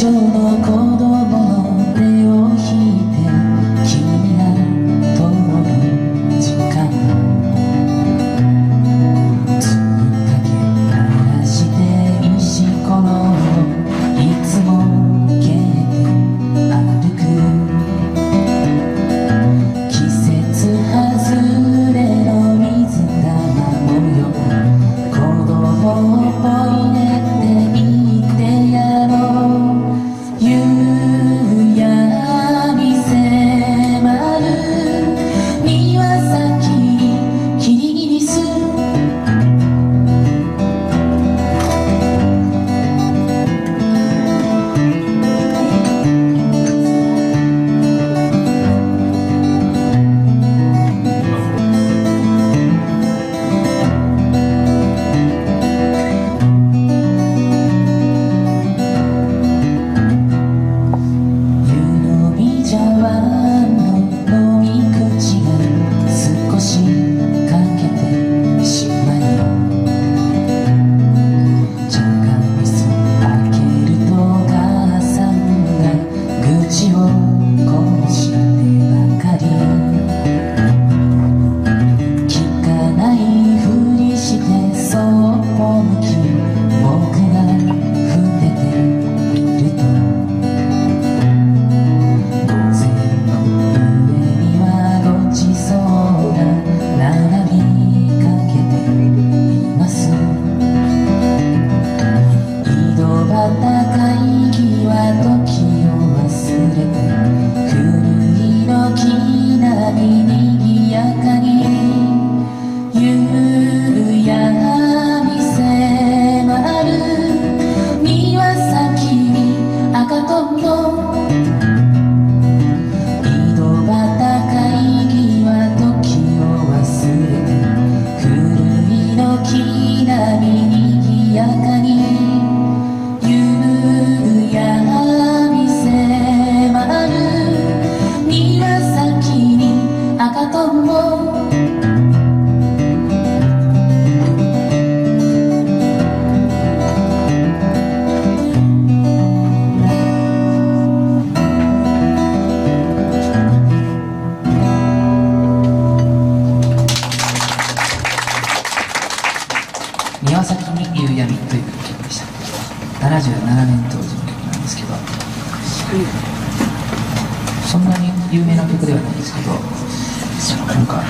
そんなに有名な曲ではないんですけど、なんか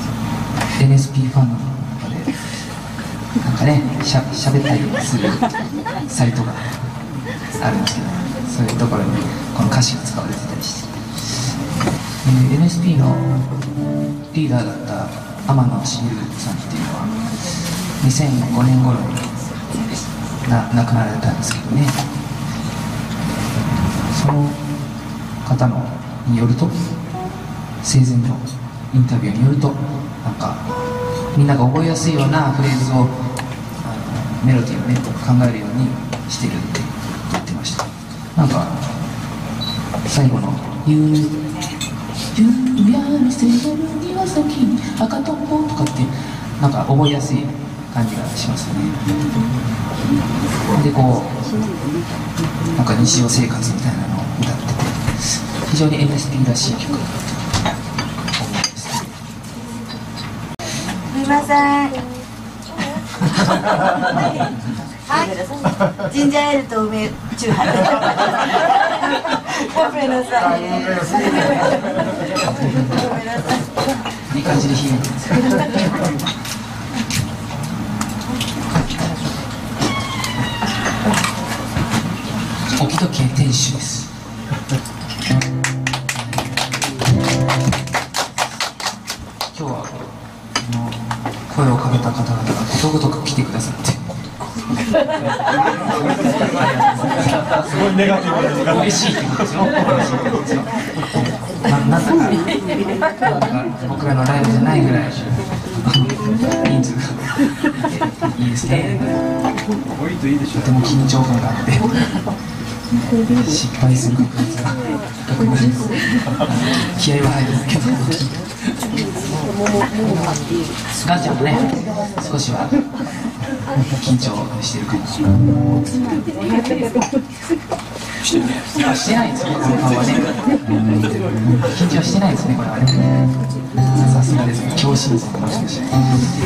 NSP ファンの中でなんかね、しゃべったりするサイトがあるんですけど、そういうところにこの歌詞が使われてたりして、NSP のリーダーだった天野千尋さんっていうのは2005年頃に亡くなられたんですけどね、その方のによると、生前のインタビューによると、なんかみんなが覚えやすいようなフレーズをメロディーをね考えるようにしてるって言ってました。なんか最後の「夕闇せる庭先に赤とんぼ」とかってなんか覚えやすい感じがしますね。でこうなんか日常生活みたいなのを歌ってて、非常に NSP らしい曲だと思います。 すみません。はい、ジンジャーエールと梅チューハイ。ごめんなさいね。ごめんなさい。 いい感じで弾いてます。置き時計店主です。今日は声をかけた方々がことごとく来てくださってすごいネガティブな嬉しいってことですよ。嬉しいってことですよ。なんだか僕らのライブじゃないぐらい人数がいいですね。とても緊張感があって失敗する確率が高くなります。気合は入るんだけど、ガンちゃんもね少しは緊張してるかもしれない。 してるね。 してないですね、この顔はね。緊張してないですね、これはね。さすがですね、強心臓の話でした。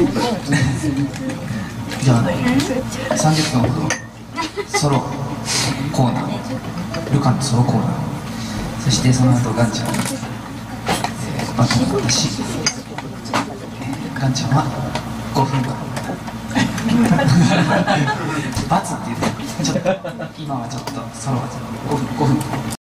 じゃあ、30分ほどソロコーナー、ルカのソロコーナー、そしてその後ガンちゃん、バトンを渡し、ガンちゃんは5分間。罰って言って、ちょっと今はちょっとソロは5分。